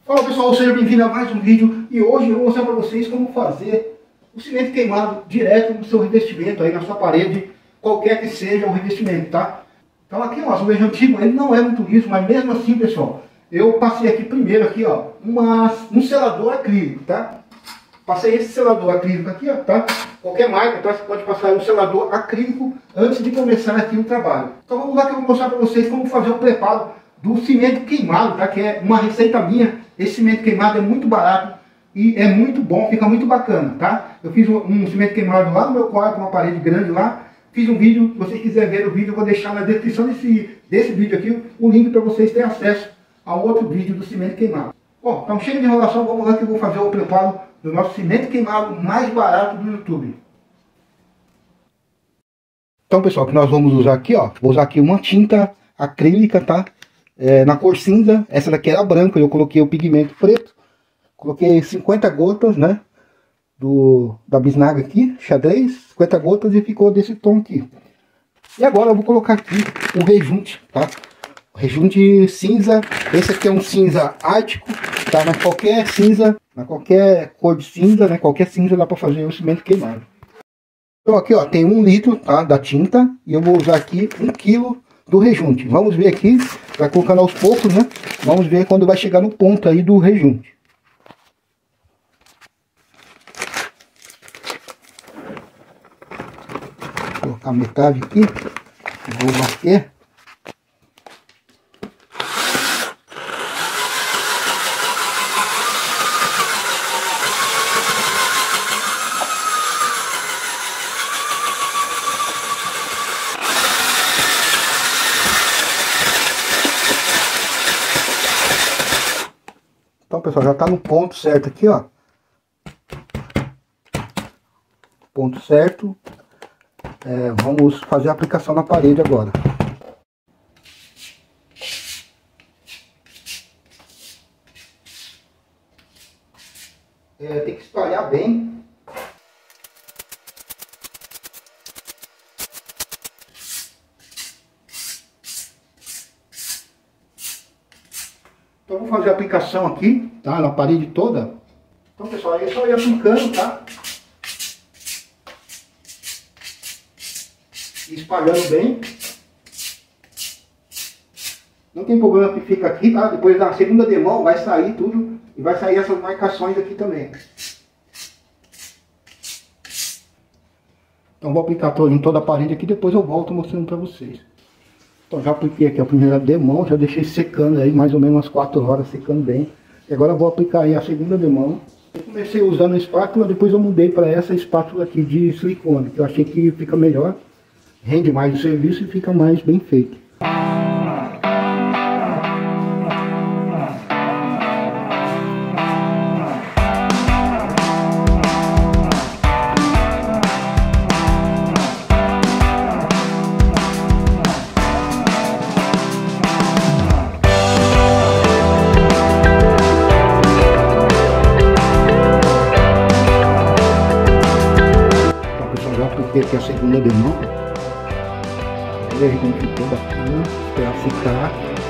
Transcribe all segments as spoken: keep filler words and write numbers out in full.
Fala pessoal, seja bem-vindo a mais um vídeo e hoje eu vou mostrar para vocês como fazer o cimento queimado direto no seu revestimento, aí na sua parede, qualquer que seja o revestimento, tá? Então aqui ó, o azulejo antigo, ele não é muito liso, mas mesmo assim pessoal, eu passei aqui primeiro aqui ó, uma, um selador acrílico, tá? Passei esse selador acrílico aqui ó, tá? Qualquer marca, tá? Você pode passar um selador acrílico antes de começar aqui o trabalho. Então vamos lá que eu vou mostrar para vocês como fazer o preparo do cimento queimado, tá? Que é uma receita minha. Esse cimento queimado é muito barato e é muito bom, fica muito bacana, tá? Eu fiz um, um cimento queimado lá no meu quarto, uma parede grande lá. Fiz um vídeo, se vocês quiserem ver o vídeo, eu vou deixar na descrição desse, desse vídeo aqui o link para vocês terem acesso ao outro vídeo do cimento queimado. Bom, então chega de enrolação, vamos lá que eu vou fazer o preparo do nosso cimento queimado mais barato do YouTube. Então pessoal, o que nós vamos usar aqui, ó, vou usar aqui uma tinta acrílica, tá? É, na cor cinza, essa daqui era branca, eu coloquei o pigmento preto, coloquei cinquenta gotas, né, do, da bisnaga aqui, xadrez, cinquenta gotas e ficou desse tom aqui. E agora eu vou colocar aqui o rejunte, tá, o rejunte cinza, esse aqui é um cinza ártico, tá, mas qualquer cinza, na qualquer cor de cinza, né, qualquer cinza dá para fazer o cimento queimado. Então aqui ó, tem um litro, tá, da tinta, e eu vou usar aqui um quilo do rejunte. Vamos ver aqui, vai colocando aos poucos, né? Vamos ver quando vai chegar no ponto aí do rejunte. Vou colocar metade aqui, vou bater. Então pessoal, já está no ponto certo aqui, ó. Ponto certo. É, vamos fazer a aplicação na parede agora. É, tem que espalhar bem. Então vou fazer a aplicação aqui, tá? Na parede toda. Então pessoal, aí é só ir aplicando, tá? E espalhando bem. Não tem problema que fica aqui, tá? Depois da segunda demão vai sair tudo. E vai sair essas marcações aqui também. Então vou aplicar em toda a parede aqui, depois eu volto mostrando pra vocês. Então já apliquei aqui a primeira demão, já deixei secando aí mais ou menos umas quatro horas, secando bem. E agora eu vou aplicar aí a segunda demão. Eu comecei usando a espátula, depois eu mudei para essa espátula aqui de silicone, que eu achei que fica melhor, rende mais o serviço e fica mais bem feito. Aqui a segunda demão, ver como ficou bacana, esperar ficar.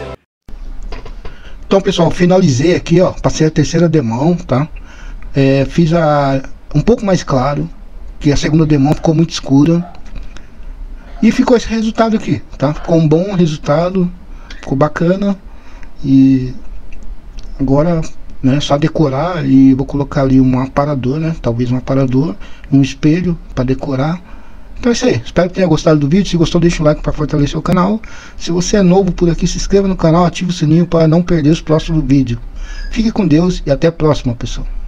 Então pessoal, finalizei aqui ó, passei a terceira demão, tá? É, fiz a um pouco mais claro, que a segunda demão ficou muito escura e ficou esse resultado aqui, tá? Ficou um bom resultado, ficou bacana e agora né, só decorar e vou colocar ali um aparador, né? Talvez um aparador, um espelho para decorar. Então é isso aí, espero que tenha gostado do vídeo. Se gostou, deixa o like para fortalecer o canal. Se você é novo por aqui, se inscreva no canal, ative o sininho para não perder os próximos vídeos. Fique com Deus e até a próxima, pessoal.